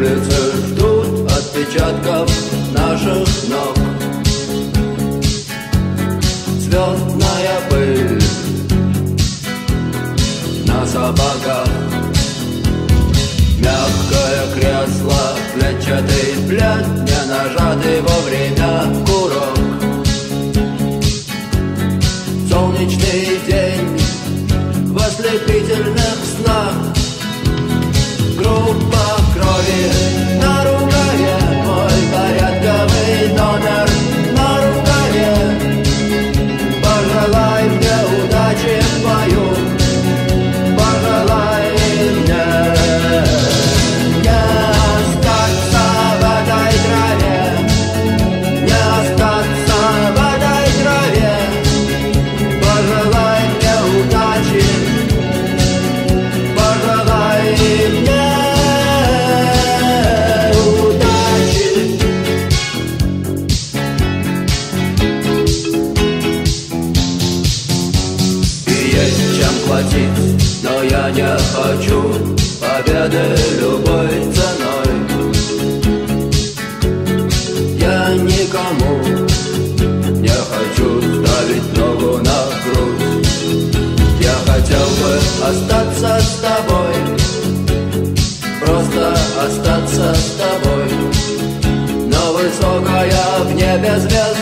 улицы ждут отпечатков наших ног. Звездная пыль на сапогах, мягкое кресло, клетчатый плед, не нажатый вовремя курок. Солнечный день в ослепительных снах, группа крови на рукаве, мой порядковый номер на рукаве. Пожелай мне удачи в бою, пожелай мне не остаться в этой траве, не остаться в этой траве. Пожелай мне удачи, пожелай мне удачи. И есть чем платить, но я не хочу победы любой ценой. Я никому не хочу ставить ногу на грудь. Я хотел бы остаться с тобой, просто остаться с тобой. Но высокая в небе звезда